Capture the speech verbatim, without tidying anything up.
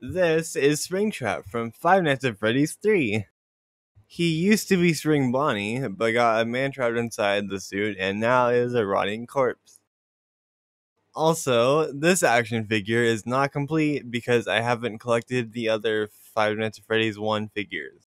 This is Springtrap from Five Nights at Freddy's three. He used to be Spring Bonnie, but got a man trapped inside the suit and now is a rotting corpse. Also, this action figure is not complete because I haven't collected the other Five Nights at Freddy's one figures.